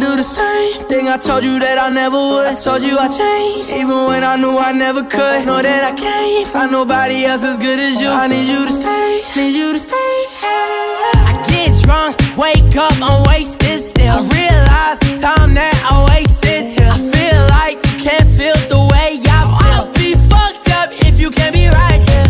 do the same thing I told you that I never would. I told you I changed, even when I knew I never could. Know that I can't find nobody else as good as you. I need you to stay, need you to stay. I get drunk, wake up, I'm wasted still. I realize the time that I wasted here. I feel like you can't feel the way I feel. I'll be fucked up if you can't be right here.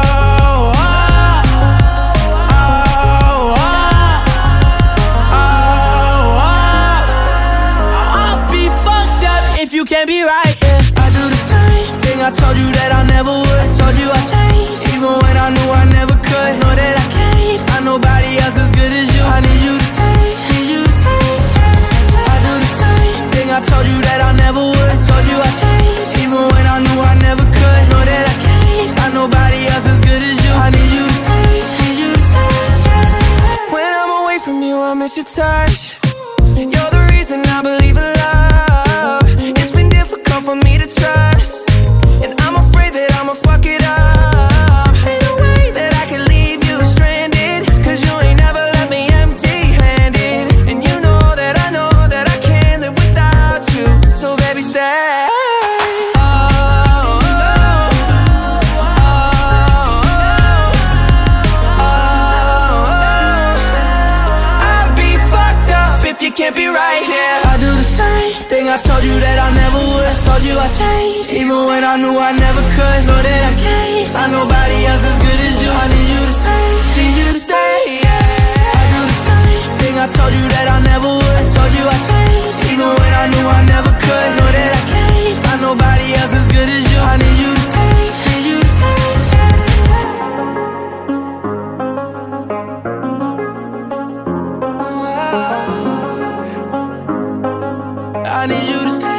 You can't be right, yeah. I do the same thing I told you that I never would. I told you I changed, even when I knew I never could. Know that I can't find nobody else as good as you. I need you to stay, need you to stay. I do the same thing I told you that I never would. I told you I changed, even when I knew I never could. Know that I can't find nobody else as good as you. I need you to stay, need you to stay. When I'm away from you, I miss your touch. You're the reason I believe in love. For me to trust, and I'm afraid that I'ma fuck it up. Ain't no way that I can leave you stranded, cause you ain't never left me empty-handed. And you know that I can't live without you. So baby, stay. I'd be fucked up if you can't be right here. I do the same thing I told you that I never would. I told you I changed, even when I knew I never could. Know that I can't find nobody else as good as you. I need you to stay, need you to stay, yeah. I do the same thing I told you that I never would. I told you I changed, even when I knew I never could. Know that I can't find nobody else as good as you. I need you to stay, need you to stay, I need you to stay.